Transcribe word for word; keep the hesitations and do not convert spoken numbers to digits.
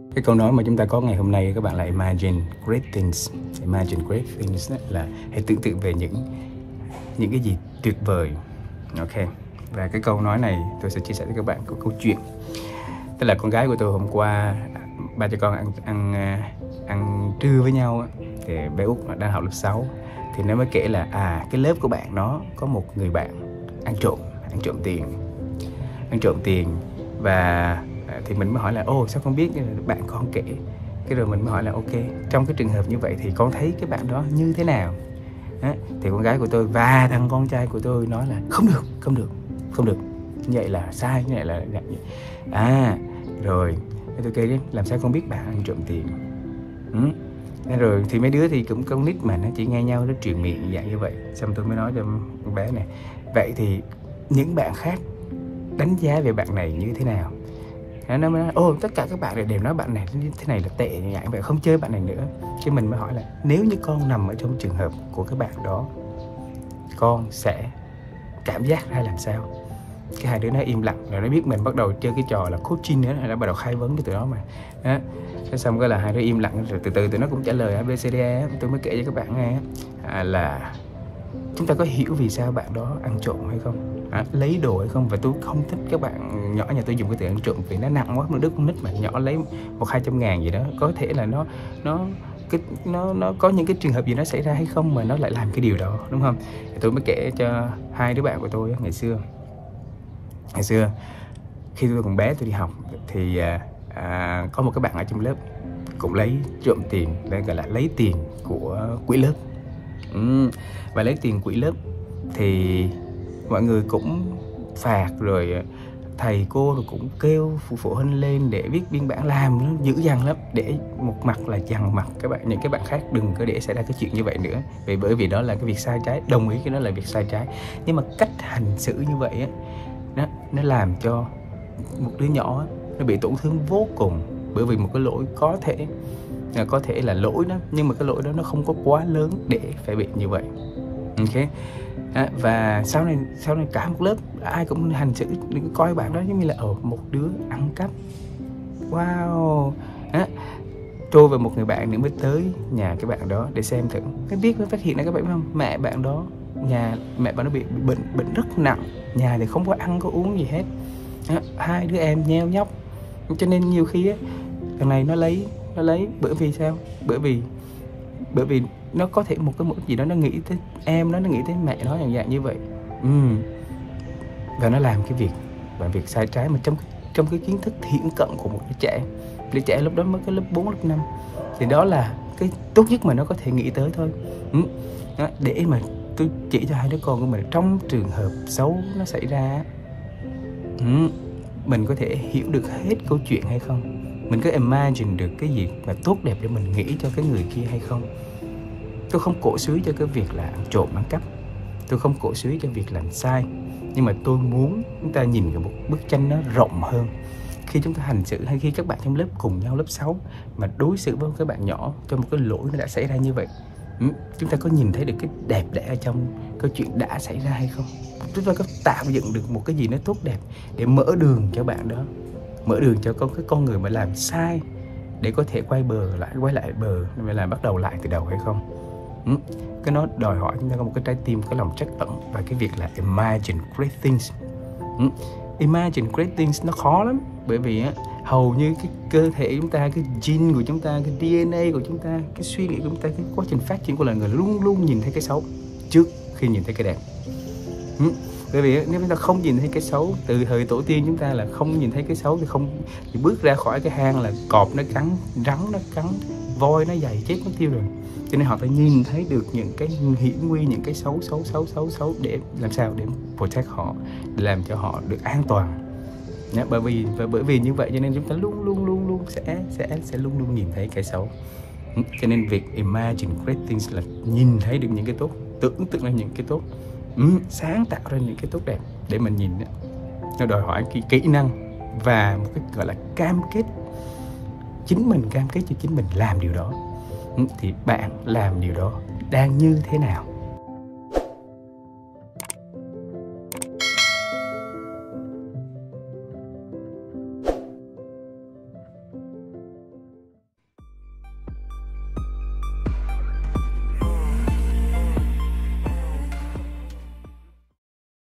Cái câu nói mà chúng ta có ngày hôm nay các bạn là imagine great things. Imagine great things đó là hãy tưởng tượng về những những cái gì tuyệt vời. Ok. Và cái câu nói này tôi sẽ chia sẻ với các bạn có câu chuyện. Tức là con gái của tôi hôm qua ba cha con ăn ăn ăn trưa với nhau thì bé Út đang học lớp sáu thì nó mới kể là à cái lớp của bạn nó có một người bạn ăn trộm ăn trộm tiền ăn trộm tiền và thì mình mới hỏi là ô sao con biết, bạn con kể. Cái rồi mình mới hỏi là ok, trong cái trường hợp như vậy thì con thấy cái bạn đó như thế nào. Đó, thì con gái của tôi và thằng con trai của tôi nói là không được không được không được như vậy là sai, như vậy là à rồi tôi kêu làm sao con biết bạn ăn trộm tiền. Ừ. Rồi thì mấy đứa thì cũng con nít mà nó chỉ nghe nhau nó truyền miệng dạng như vậy. Xong tôi mới nói cho con bé này, vậy thì những bạn khác đánh giá về bạn này như thế nào. Nó mới nói ô tất cả các bạn này đều nói bạn này như thế này là tệ như vậy, không chơi bạn này nữa. Cái mình mới hỏi là nếu như con nằm ở trong trường hợp của các bạn đó, con sẽ cảm giác ra làm sao. Cái hai đứa nó im lặng rồi nó biết mình bắt đầu chơi cái trò là coaching nữa, nó bắt đầu khai vấn cho tụi nó mà đó. Cái xong cái là hai đứa im lặng rồi từ từ tụi nó cũng trả lời a bê xê đê e. Tôi mới kể cho các bạn nghe à, là chúng ta có hiểu vì sao bạn đó ăn trộm hay không, à, lấy đồ hay không. Và tôi không thích các bạn nhỏ nhà tôi dùng cái từ ăn trộm vì nó nặng quá, một đứa con nít mà nhỏ lấy một hai trăm ngàn gì đó, có thể là nó nó cái nó nó có những cái trường hợp gì nó xảy ra hay không mà nó lại làm cái điều đó, đúng không. Thì tôi mới kể cho hai đứa bạn của tôi ngày xưa ngày xưa khi tôi còn bé tôi đi học thì à, à, có một cái bạn ở trong lớp cũng lấy trộm tiền, đây gọi là lấy tiền của quỹ lớp. Ừ. Và lấy tiền quỹ lớp thì mọi người cũng phạt rồi thầy cô rồi cũng kêu phụ phụ huynh lên để viết biên bản, làm nó dữ dằn lắm, để một mặt là dằn mặt các bạn những cái bạn khác đừng có để xảy ra cái chuyện như vậy nữa, vì bởi vì đó là cái việc sai trái, đồng ý cái đó là việc sai trái, nhưng mà cách hành xử như vậy á nó nó làm cho một đứa nhỏ nó bị tổn thương vô cùng, bởi vì một cái lỗi có thể có thể là lỗi đó, nhưng mà cái lỗi đó nó không có quá lớn để phải bị như vậy. Ok. À, và sau này sau này cả một lớp ai cũng hành xử coi bạn đó giống như là ở một đứa ăn cắp. Wow. À, tôi và một người bạn nữa mới tới nhà cái bạn đó để xem thử, cái biết mới phát hiện ra các bạn biết không, mẹ bạn đó nhà mẹ bạn nó bị, bị bệnh bệnh rất nặng, nhà thì không có ăn có uống gì hết. À, hai đứa em nheo nhóc, cho nên nhiều khi á thằng này nó lấy nó lấy bởi vì sao, bởi vì bởi vì nó có thể một cái một gì đó nó nghĩ tới em nó nó nghĩ tới mẹ nó dạng dạng như vậy. Ừ. Và nó làm cái việc và việc sai trái mà trong trong cái kiến thức thiển cận của một đứa trẻ đứa trẻ lúc đó mới có lớp bốn lớp năm, thì đó là cái tốt nhất mà nó có thể nghĩ tới thôi. Ừ. Đó, để mà tôi chỉ cho hai đứa con của mình trong trường hợp xấu nó xảy ra, ừ, mình có thể hiểu được hết câu chuyện hay không, mình có imagine được cái gì mà tốt đẹp để mình nghĩ cho cái người kia hay không. Tôi không cổ suý cho cái việc là ăn trộm ăn cắp, tôi không cổ suý cho việc làm sai, nhưng mà tôi muốn chúng ta nhìn vào một bức tranh nó rộng hơn. Khi chúng ta hành xử hay khi các bạn trong lớp cùng nhau lớp sáu mà đối xử với các bạn nhỏ cho một cái lỗi nó đã xảy ra như vậy, chúng ta có nhìn thấy được cái đẹp đẽ ở trong câu chuyện đã xảy ra hay không, chúng ta có tạo dựng được một cái gì nó tốt đẹp để mở đường cho bạn đó, mở đường cho con cái con người mà làm sai để có thể quay bờ lại quay lại bờ và làm bắt đầu lại từ đầu hay không. Ừ. Cái nó đòi hỏi chúng ta có một cái trái tim có lòng trắc ẩn và cái việc là imagine great things. Ừ. Imagine great things nó khó lắm, bởi vì á, hầu như cái cơ thể chúng ta, cái gene của chúng ta, cái đê en a của chúng ta, cái suy nghĩ của chúng ta, cái quá trình phát triển của loài người luôn luôn nhìn thấy cái xấu trước khi nhìn thấy cái đẹp. Ừ. Bởi vì nếu chúng ta không nhìn thấy cái xấu, từ thời tổ tiên chúng ta là không nhìn thấy cái xấu thì không thì bước ra khỏi cái hang là cọp nó cắn, rắn nó cắn, voi nó giày chết mất tiêu rồi. Cho nên họ phải nhìn thấy được những cái hiểm nguy, những cái xấu xấu xấu xấu xấu để làm sao để protect họ, để làm cho họ được an toàn. Nhá, bởi vì và bởi vì như vậy cho nên chúng ta luôn luôn luôn luôn sẽ sẽ sẽ luôn luôn nhìn thấy cái xấu. Cho nên việc imagine great things là nhìn thấy được những cái tốt, tưởng tượng ra những cái tốt, ừ, sáng tạo ra những cái tốt đẹp để mình nhìn. Nó đòi hỏi kỹ, kỹ năng và một cái gọi là cam kết, chính mình cam kết cho chính mình làm điều đó. Ừ, thì bạn làm điều đó đang như thế nào?